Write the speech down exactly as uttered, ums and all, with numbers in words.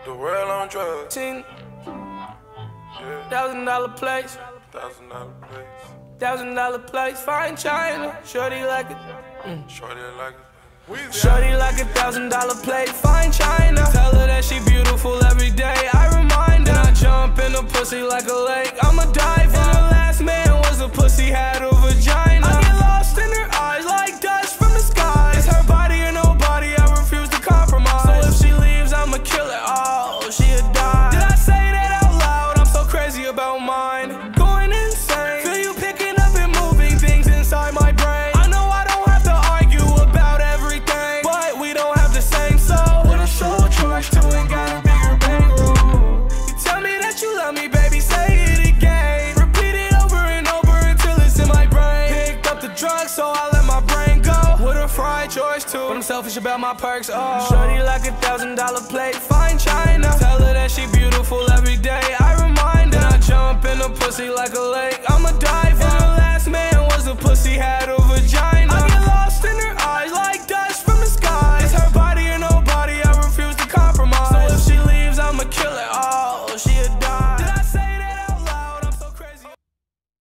The world on drugs. Ten Yeah. thousand dollar place, Thousand dollar place. thousand dollar place, fine China. Shorty like it. Shorty like it. Shorty like a thousand dollar plate, fine China. Tell her that she beautiful every day, I remind her. And I jump in the pussy like a lake, I'm a diver. And her last man was a pussy, had a vagina. I get lost in her eyes like dust from the sky. It's her body or nobody, I refuse to compromise. So if she leaves, I'ma kill her, oh, she'll die. Did I say that out loud? I'm so crazy about mine. Going insane, feel you picking up and moving things inside my brain. I know I don't have to argue about everything, but we don't have the same soul. With a soul charge to and got a bigger bankroll. You tell me that you love me, baby, say it again. Repeat it over and over until it's in my brain. Picked up the drugs, so I let my brain go. With a fried choice too, but I'm selfish about my perks, oh. Shorty like a thousand dollar plate.